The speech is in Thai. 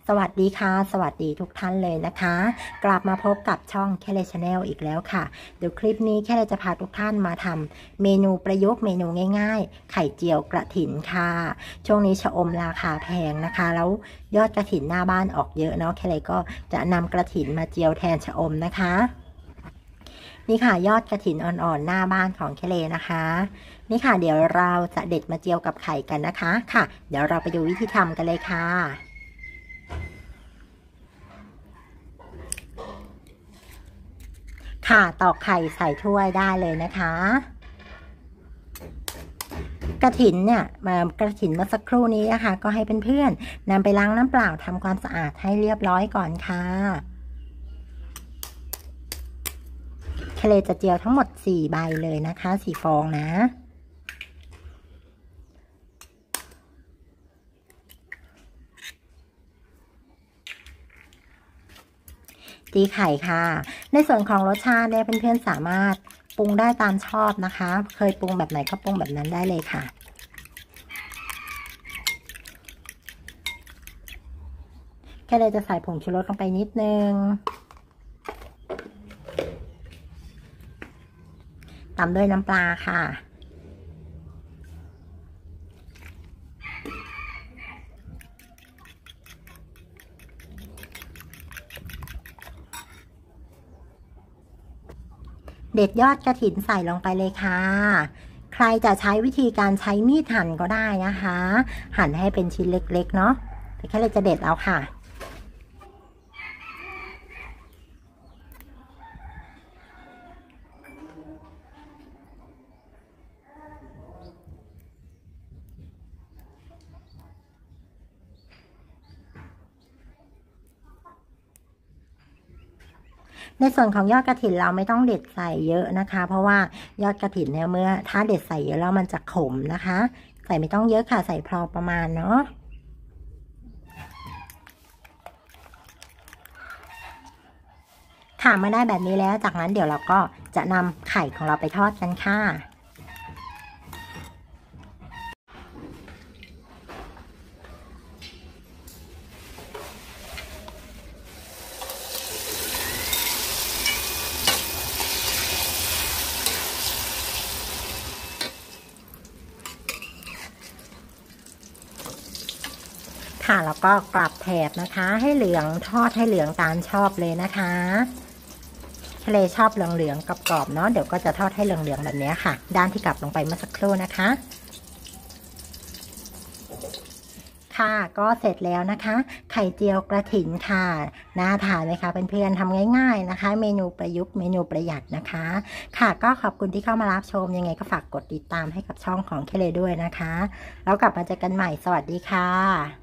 สวัสดีค่ะสวัสดีทุกท่านเลยนะคะกลับมาพบกับช่องแคเลชาแนลอีกแล้วค่ะเดี๋ยวคลิปนี้แคเลจะพาทุกท่านมาทำเมนูประยุกต์เมนูง่ายๆไข่เจียวกระถินค่ะช่วงนี้ชะอมราคาแพงนะคะแล้วยอดกระถินหน้าบ้านออกเยอะเนาะแคเลก็จะนำกระถินมาเจียวแทนชะอมนะคะนี่ค่ะยอดกระถินอ่อนๆหน้าบ้านของแคเลนะคะนี่ค่ะเดี๋ยวเราจะเด็ดมาเจียวกับไข่กันนะคะค่ะเดี๋ยวเราไปดูวิธีทำกันเลยค่ะค่ะตอกไข่ใส่ถ้วยได้เลยนะคะกระถินเนี่ยกระถินเมื่อสักครู่นี้นะคะก็ให้เพื่อนๆนำไปล้างน้ำเปล่าทำความสะอาดให้เรียบร้อยก่อนค่ะเคลจะเจียวทั้งหมด4ใบเลยนะคะ4ฟองนะตีไข่ค่ะในส่วนของรสชาติเนี่ยเพื่อนๆสามารถปรุงได้ตามชอบนะคะเคยปรุงแบบไหนก็ปรุงแบบนั้นได้เลยค่ะแค่เลยจะใส่ผงชูรสลงไปนิดนึงตามด้วยน้ำปลาค่ะเด็ดยอดกระถินใส่ลงไปเลยค่ะใครจะใช้วิธีการใช้มีดหั่นก็ได้นะคะหั่นให้เป็นชิ้นเล็กๆเนาะแต่แค่เลยจะเด็ดเอาค่ะในส่วนของยอดกระถินเราไม่ต้องเด็ดใส่เยอะนะคะเพราะว่ายอดกระถินเนี่ยเมื่อถ้าเด็ดใส่เยอะแล้วมันจะขมนะคะใส่ไม่ต้องเยอะค่ะใส่พอประมาณเนาะค่ะเมื่อได้แบบนี้แล้วจากนั้นเดี๋ยวเราก็จะนำไข่ของเราไปทอดกันค่ะค่ะแล้วก็กลับแถบนะคะให้เหลืองทอดให้เหลืองตามชอบเลยนะคะทะเลชอบเหลืองๆกรอบๆเนาะเดี๋ยวก็จะทอดให้เหลืองๆแบบนี้ค่ะด้านที่กลับลงไปเมื่อสักครู่นะคะค่ะก็เสร็จแล้วนะคะไข่เจียวกระถิ่นค่ะน่าทานไหมคะเพื่อนๆทำง่ายๆนะคะเมนูประยุกต์เมนูประหยัดนะคะค่ะก็ขอบคุณที่เข้ามารับชมยังไงก็ฝากกดติดตามให้กับช่องของเคเลด้วยนะคะแล้วกลับมาเจอกันใหม่สวัสดีค่ะ